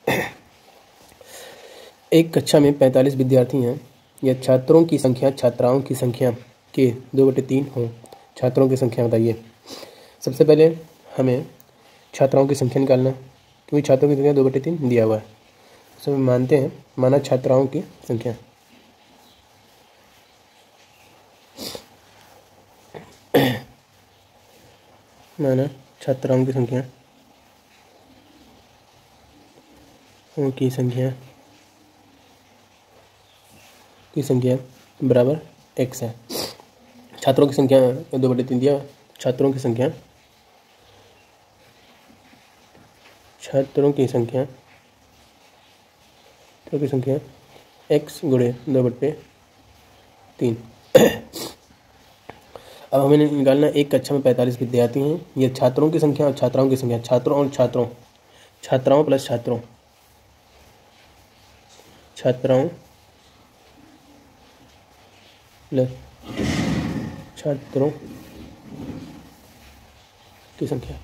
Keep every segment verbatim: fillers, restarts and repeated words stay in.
एक कक्षा में पैंतालीस विद्यार्थी हैं। यह छात्रों की संख्या छात्राओं की संख्या के दो बटे तीन हो। छात्रों की संख्या बताइए। सबसे पहले हमें छात्राओं की संख्या निकालना, क्योंकि छात्रों की संख्या दो बटे तीन दिया हुआ है। तो हम मानते हैं, माना छात्राओं की संख्या माना छात्राओं की संख्या की संख्या की संख्या बराबर एक्स है। छात्रों की संख्या दो बटे तीन दिया। छात्रों की संख्या छात्रों की संख्या छात्रों की संख्या एक्स गुणे दो बटे तीन। अब हमें निकालना, एक कक्षा में पैंतालीस विद्यार्थी हैं। ये छात्रों की संख्या और छात्राओं की संख्या, छात्रों और छात्रों छात्राओं प्लस छात्रों छात्राओं प्लस छात्रों की संख्या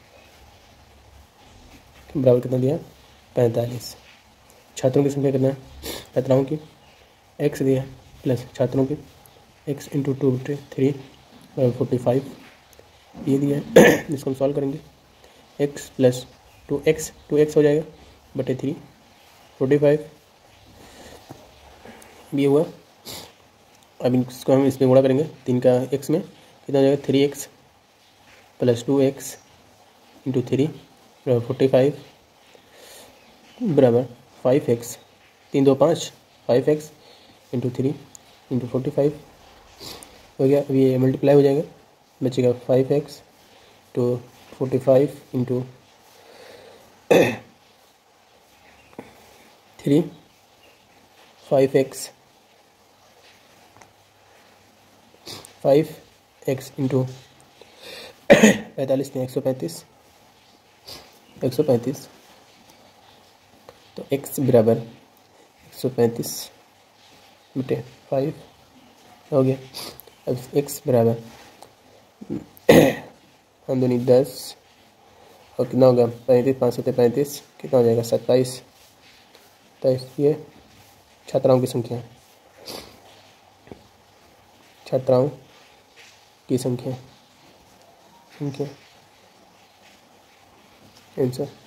बराबर कितना दिया, पैंतालीस। छात्रों की संख्या कितना है, छात्राओं की एक्स दिया प्लस छात्रों की एक्स इंटू टू बटे थ्री फोर्टी फाइव ये दिया है। जिसको हम सॉल्व करेंगे, X plus two X two X हो जाएगा बटे थ्री फोर्टी फाइव ये हुआ। अब इसको हम इसमें गुणा करेंगे, तीन का एक्स में कितना हो जाएगा, three X plus two X into three forty five बराबर फाइव एक्स। तीन दो पाँच, five X into three into forty five हो गया। अब ये मल्टीप्लाई हो जाएगा, बचेगा five X two forty five into three five X five X into पैंतालीस में एक सौ पैंतीस एक सौ पैंतीस तो x बराबर एक सौ पैंतीस बटे फाइव हो गया। अब x बराबर हम दोनों दस और कितना होगा, पैंतीस पाँच सौ पैंतीस कितना हो जाएगा, सत्ताईस। सत्ताईस ये छात्राओं की संख्या छात्राओं की संख्या संख्या आंसर